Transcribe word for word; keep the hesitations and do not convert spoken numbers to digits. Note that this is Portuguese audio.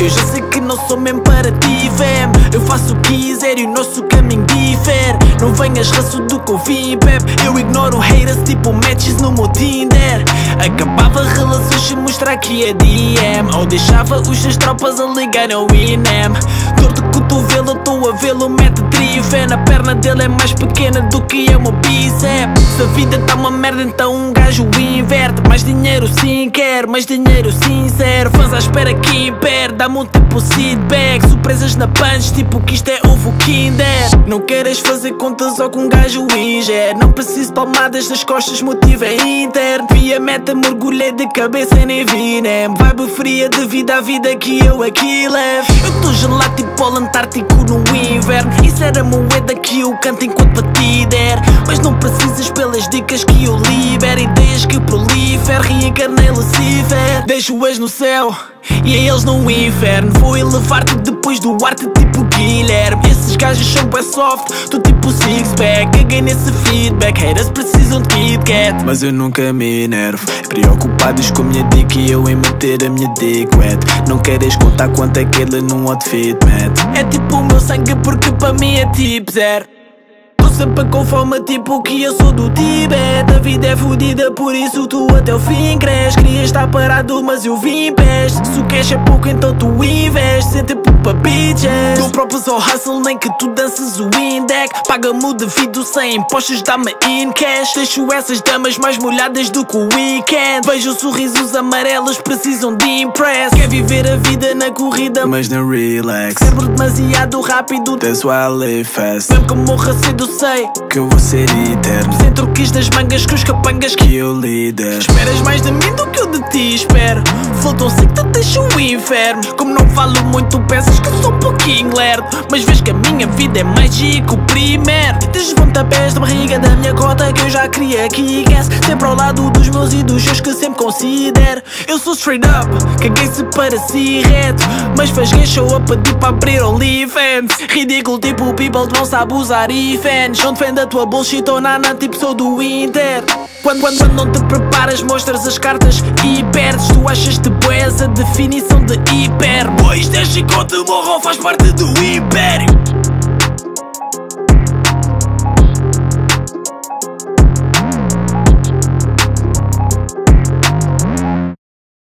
Eu já sei que não sou mesmo para ti, fam. Eu faço o que quiser e o nosso caminho difere. Não venhas raço do que eu vim, pep. Eu ignoro haters tipo matches no meu Tinder. Acabava relações sem mostrar que é D M. Ou deixava os seus tropas a ligar ao I N E M. Dor de cotovelo, estou a vê-lo, mete trifé. Na perna dele é mais pequena do que é o meu bíceps. Se a vida tá uma merda, então um gajo inverte. Mais dinheiro sim quer, mais dinheiro sincero. Fãs à espera que impere, dá-me um tipo feedback. Surpresas na punch, tipo que isto é ovo Kinder. Não queres fazer contas ou com um gajo ingere. Não preciso palmadas nas costas, motivo é interno. Vi a meta, mergulhei de cabeça e nem vi, né? Vibe fria devido à vida que eu aqui levo. Eu tô gelado tipo ao Antártico no inverno. Isso era moeda que eu canto enquanto para ti der. Mas não precisas pelas dicas que eu libero. Ideias que prolifero, reencarnei Lucifer. Deixo-as no céu e a eles no inferno. Vou elevar-te depois do arte tipo Guilherme. Esses gajos são bué soft, tu tipo six-pack. Caguei nesse feedback, haters precisam de Kit Kat. Mas eu nunca me enervo, preocupados com a minha dick e eu em meter a minha dick wet. Não queres contar quanto é que ele num outfit mete. É tipo o meu sangue porque para mim é tipo zero. Sempre com fome, tipo que eu sou do Tibete. A vida é fodida, por isso tu até o fim cresces. Queria estar parado, mas eu vim pés. Se o cash é pouco, então tu investes. Sem tempo para bitches. Dou próprios ao hustle, nem que tu dances o index. Paga-me o devido sem impostos, dá-me in cash. Deixo essas damas mais molhadas do que o weekend. Vejo sorrisos amarelos, precisam de impress. Quer viver a vida na corrida, mas não relax. Cérebro demasiado rápido, that's why I live fast. Mesmo que morra cedo, sei que eu vou ser eterno. Sem truques das mangas com os capangas que eu lider. Esperas mais de mim do que eu de ti espero. Faltam sei que te deixa o inferno. Como não falo muito, pensas que sou um pouquinho lerdo. Mas vês que a minha vida é mágico primeiro. Desde pontapés da barriga da minha cota que eu já queria que guess. Sempre ao lado dos meus e dos seus que sempre considero. Eu sou straight up, caguei-se para si reto. Mas faz gay show up a pedir para abrir OnlyFans. Ridículo tipo people vão-se abusar e fans. Não defende a tua bullshit ou nana, tipo sou do Inter. Quando, quando, quando não te preparas, mostras as cartas e perdes. Tu achas de boés a definição de hiper. Boys, dez e conto morram, faz parte do império.